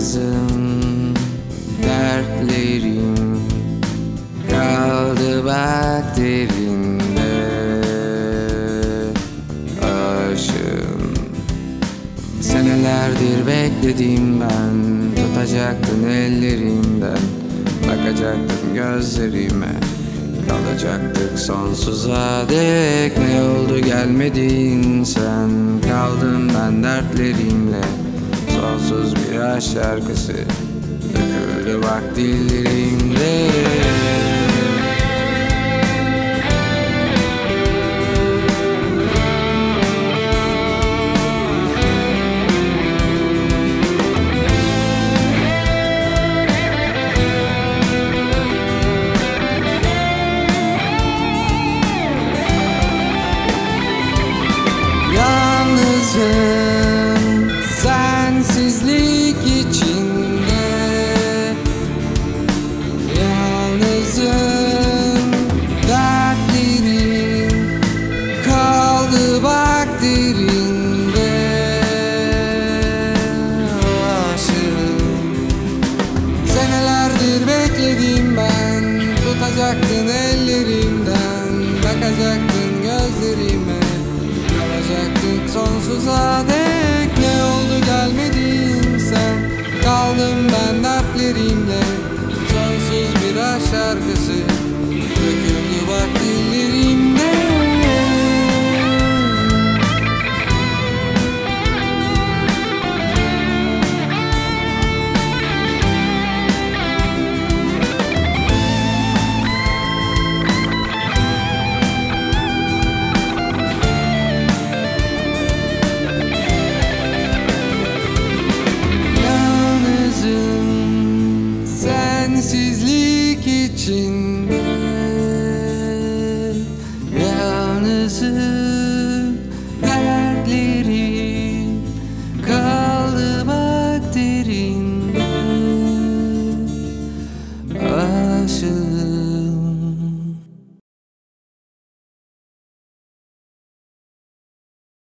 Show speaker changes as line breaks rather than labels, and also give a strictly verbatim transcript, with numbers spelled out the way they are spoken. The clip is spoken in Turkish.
Yalnızım, dertlerim kaldı bak derinde. Aşığım, senelerdir bekledim ben. Tutacaktın ellerimden, bakacaktın gözlerime, kalacaktık sonsuza dek. Ne oldu gelmedin sen? Kaldım ben dertlerimle. Sonsuz bir aşk şarkısı döküldü bak dillerimde. Yalnızım, sensizlik içinde. Yalnızım, dertlerim kaldı bak derinde. Aşığım, senelerdir bekledim ben. Tutacaktın ellerimden, bakacaktın gözlerime, kalacaktık sonsuza dek. Ne oldu gelmedin sen? Kaldım ben dertlerimle. Sonsuz bir aşk şarkısı